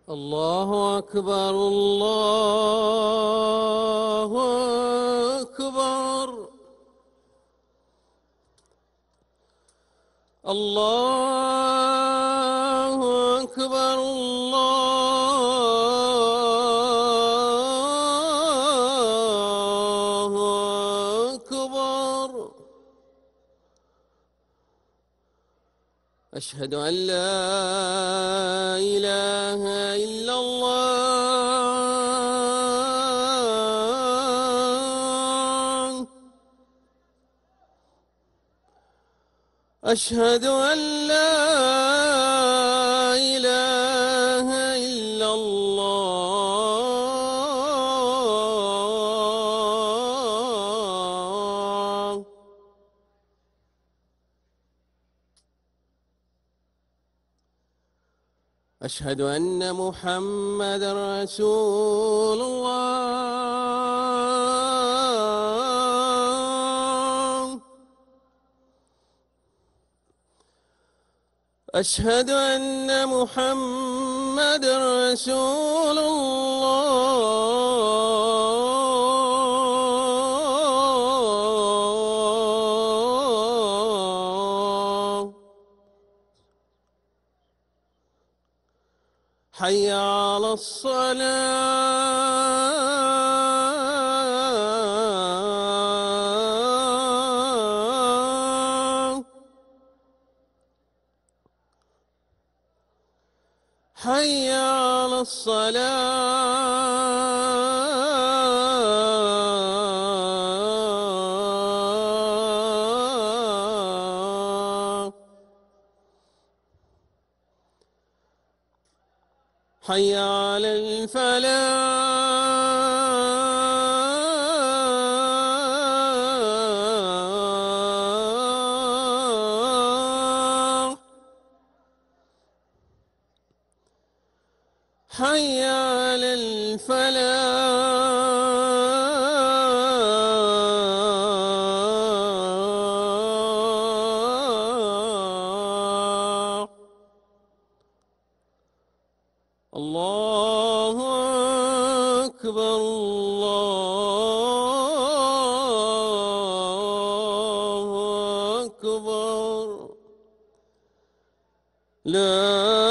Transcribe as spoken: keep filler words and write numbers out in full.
الله أكبر الله أكبر الله أكبر الله أكبر. أشهد أن لا إله إلا الله. أشهد أن لا إله إلا الله. أشهد أن محمدًا رسول الله. أشهد أن محمدًا رسول الله. حي على الصلاة. حي على الصلاة. حي على الفلاح. حي على الفلاح. الله أكبر الله أكبر. لا